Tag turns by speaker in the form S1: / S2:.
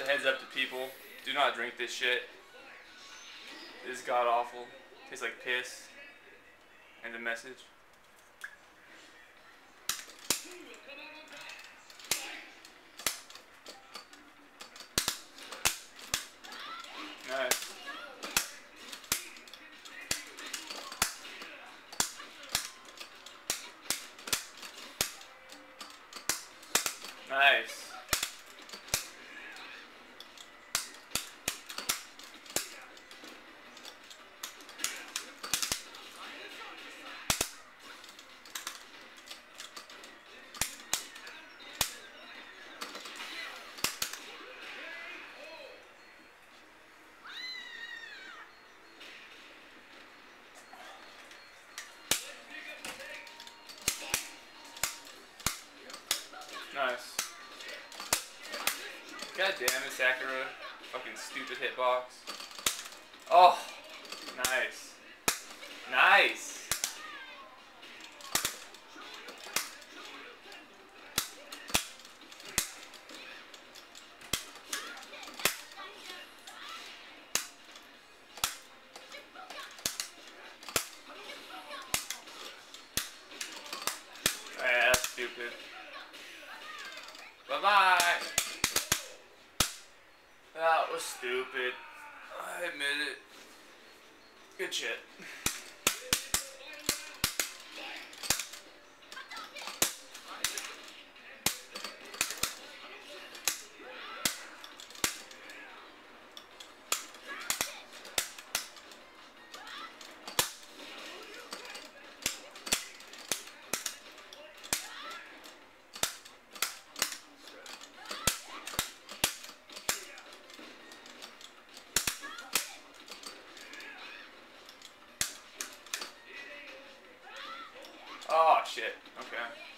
S1: a heads up to people. Do not drink this shit. This is god awful. Tastes like piss. And the message. Nice. Nice. Nice. God damn it, Sakura. Fucking stupid hitbox. Oh, nice. Nice. Yeah, that's stupid. Bye-bye. That was stupid. I admit it. Good shit. Oh, shit. Okay.